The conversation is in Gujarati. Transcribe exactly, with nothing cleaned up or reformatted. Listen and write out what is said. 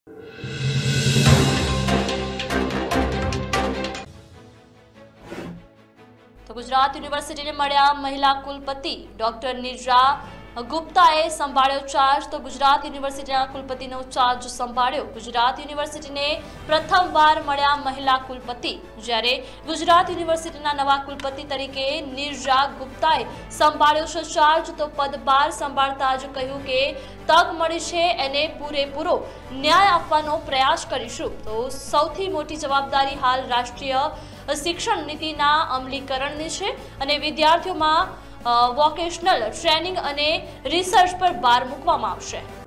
તો ગુજરાત યુનિવર્સિટીને મળ્યા મહિલા કુલપતિ ડોક્ટર નિર્જા ગુપ્તાએ સંભાળ્યો ચાર્જ। તો ગુજરાત યુનિવર્સિટીના કુલપતિનો ચાર્જ સંભાળ્યો। ગુજરાત યુનિવર્સિટીને પ્રથમવાર મળ્યા મહિલા કુલપતિ, જ્યારે ગુજરાત યુનિવર્સિટીના નવા કુલપતિ તરીકે નિર્જા ગુપ્તાએ સંભાળ્યો છે ચાર્જ। તો પદભાર સંભાળતા જ કહ્યું કે તક મળી છે એને પૂરેપૂરો ન્યાય આપવાનો પ્રયાસ કરીશું। તો સૌથી મોટી જવાબદારી હાલ રાષ્ટ્રીય શિક્ષણ નીતિના અમલીકરણની છે અને વિદ્યાર્થીઓમાં વોકેશનલ ટ્રેનિંગ અને રિસર્ચ પર ભાર મૂકવામાં આવશે।